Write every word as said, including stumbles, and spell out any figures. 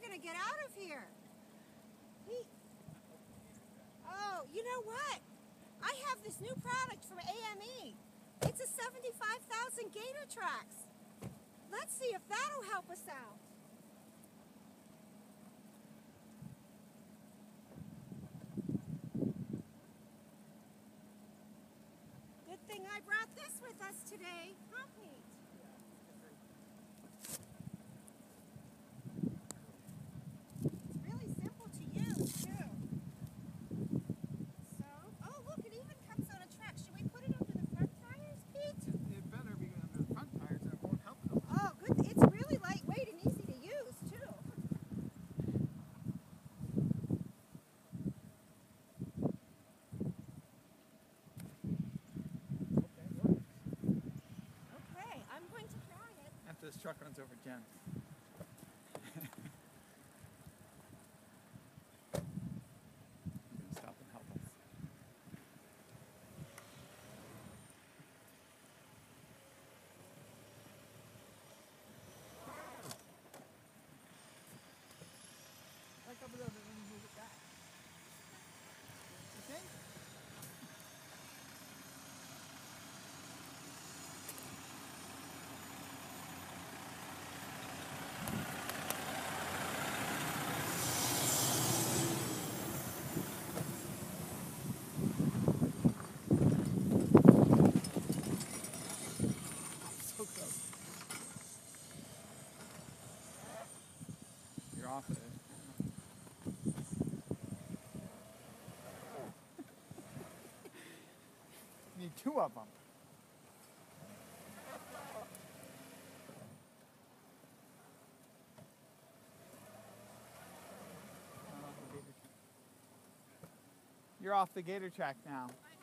gonna get out of here. He... Oh, you know what? I have this new product from A M E. It's a seventy-five thousand Gator Trax. Let's see if that'll help us out. Good thing I brought this with us today, huh, Pete? It's really simple to use, too. So, oh look, it even comes on a track. Should we put it under the front tires, Pete? It better be under the front tires, and it won't help it. Oh, good. It's really lightweight and easy to use, too. Okay, I'm going to try it. After this truck runs over Jen. He's gonna stop and help us. Back up a little bit and move it back. You think? So close. You're off of it. You need two of them. You're off the Gator track now.